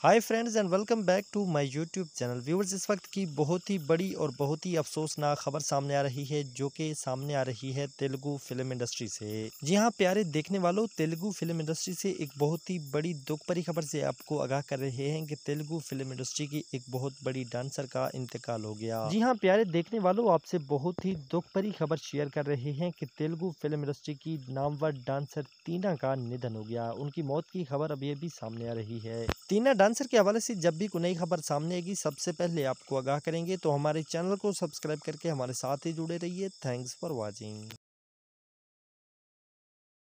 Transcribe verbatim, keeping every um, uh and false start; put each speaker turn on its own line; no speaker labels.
Hi friends and welcome back to my YouTube channel. Viewers, इस वक्त की बहुत ही बड़ी और बहुत ही अफसोसनाक खबर सामने आ रही है, जो कि सामने आ रही है तेलुगु फिल्म इंडस्ट्री से। जी हां प्यारे देखने वालों, तेलुगु फिल्म इंडस्ट्री से एक बहुत ही बड़ी दुख भरी खबर से आपको आगाह कर रहे हैं कि तेलुगु फिल्म इंडस्ट्री की एक बहुत बड़ी डांसर का इंतकाल हो गया। जी हां प्यारे देखने वालों, आपसे बहुत ही दुख भरी खबर शेयर कर रहे हैं कि तेलुगु फिल्म इंडस्ट्री की नामवर डांसर टीना का निधन हो गया। उनकी मौत की खबर अभी अभी सामने आ रही है। टीना डांसर के हवाले से जब भी कोई नई खबर सामने आएगी, सबसे पहले आपको आगाह करेंगे। तो हमारे चैनल को सब्सक्राइब करके हमारे साथ ही जुड़े रहिए। Thanks for watching.